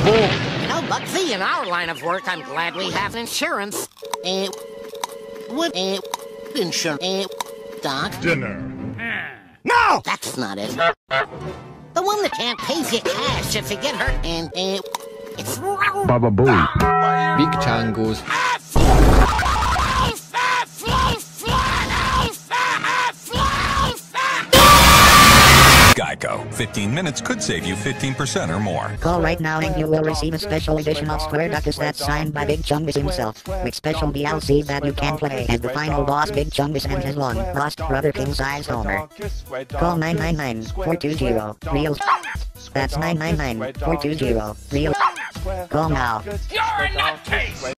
No, Bugsy, in our line of work, I'm glad we have insurance. What insurance? Doc? Dinner. No! That's not it. The one that can't pay you cash if you get hurt, and it's Baba Booey. Big Changus. Geico. 15 minutes could save you 15% or more. Call right now and you will receive a special edition of Square Duckus that's signed by Big Chungus himself, with special DLCs that you can play as the final boss Big Chungus and his long lost brother King Size Homer. Call 999-420-REAL. That's 999-420-REAL. Call now. You're a nutcase!